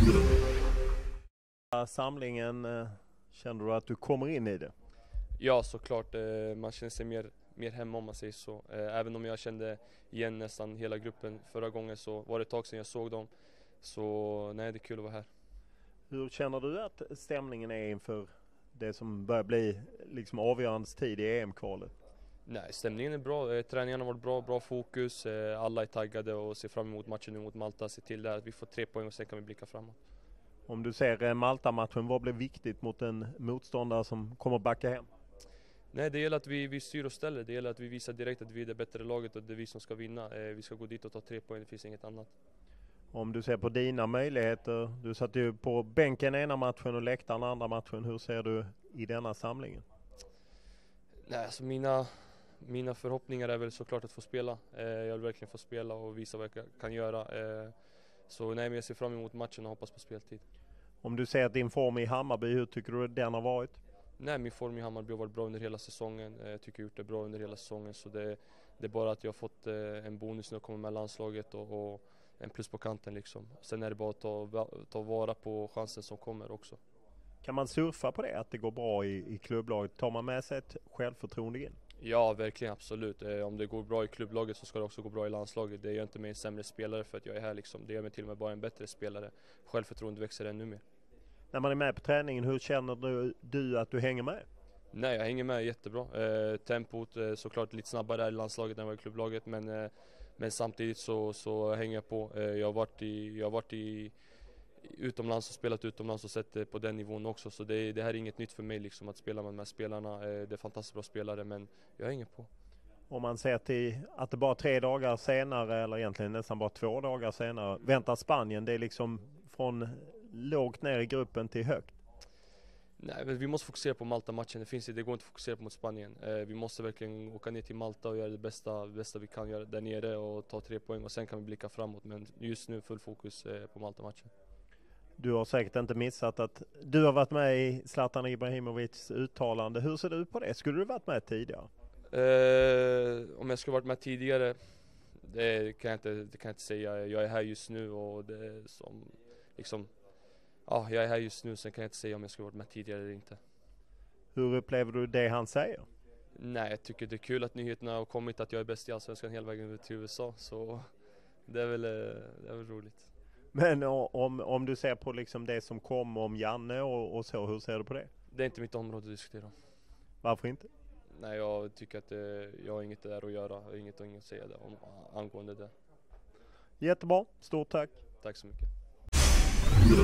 Samlingen, känner du att du kommer in i det? Ja, såklart. Man känner sig mer hemma om man säger så. Även om jag kände igen nästan hela gruppen förra gången så var det ett tag sedan jag såg dem. Så nej, det är kul att vara här. Hur känner du att stämningen är inför det som börjar bli liksom avgörande tid i EM-kvalet? Nej, stämningen är bra. Träningarna har varit bra fokus. Alla är taggade och ser fram emot matchen nu mot Malta. Se till där att vi får 3 poäng och sen kan vi blicka framåt. Om du ser Malta-matchen, vad blir viktigt mot en motståndare som kommer backa hem? Nej, det gäller att vi styr och ställer. Det gäller att vi visar direkt att vi är det bättre laget och det är vi som ska vinna. Vi ska gå dit och ta 3 poäng, det finns inget annat. Om du ser på dina möjligheter, du satt ju på bänken ena matchen och läktaren andra matchen. Hur ser du i denna samlingen? Nej, alltså mina förhoppningar är väl såklart att få spela. Jag vill verkligen få spela och visa vad jag kan göra. Så nej, men jag ser fram emot matchen och hoppas på speltid. Om du ser att din form i Hammarby, hur tycker du den har varit? Nej, min form i Hammarby har varit bra under hela säsongen. Jag tycker jag har gjort det bra under hela säsongen. Så det är bara att jag har fått en bonus när jag kommer med landslaget och en plus på kanten liksom. Sen är det bara att ta vara på chansen som kommer också. Kan man surfa på det, att det går bra i klubblaget? Tar man med sig ett självförtroende in? Ja, verkligen, absolut. Om det går bra i klubblaget så ska det också gå bra i landslaget. Det gör inte mig en sämre spelare för att jag är här liksom. Det gör mig till och med bara en bättre spelare. Självförtroende växer ännu mer. När man är med på träningen, hur känner du att du hänger med? Nej, jag hänger med jättebra. Tempot såklart lite snabbare där i landslaget än vad i klubblaget. Men samtidigt så hänger jag på. Jag har varit utomlands och spelat utomlands och sett det på den nivån också. Så det här är inget nytt för mig liksom, att spela med de här spelarna. Det är fantastiskt bra spelare, men jag hänger på. Om man ser till att det bara 3 dagar senare, eller egentligen nästan bara 2 dagar senare, väntar Spanien. Det är liksom från lågt ner i gruppen till högt. Nej, men vi måste fokusera på Malta-matchen. Det går inte att fokusera på mot Spanien. Vi måste verkligen åka ner till Malta och göra det bästa vi kan göra där nere och ta 3 poäng och sen kan vi blicka framåt. Men just nu full fokus på Malta-matchen. Du har säkert inte missat att du har varit med i Zlatan Ibrahimovics uttalande. Hur ser du på det? Skulle du varit med tidigare? Om jag skulle varit med tidigare, det kan jag inte säga. Jag är här just nu och det är som liksom, ja, jag är här just nu, sen kan jag inte säga om jag skulle varit med tidigare eller inte. Hur upplever du det han säger? Nej, jag tycker det är kul att nyheterna har kommit att jag är bäst i Allsvenskan hela vägen över till USA, så det är väl roligt. Men om du ser på liksom det som kom om Janne och så, hur ser du på det? Det är inte mitt område att diskutera. Varför inte? Nej, jag tycker att jag har inget där att göra, jag har inget att säga om angående det. Jättebra, stort tack. Tack så mycket.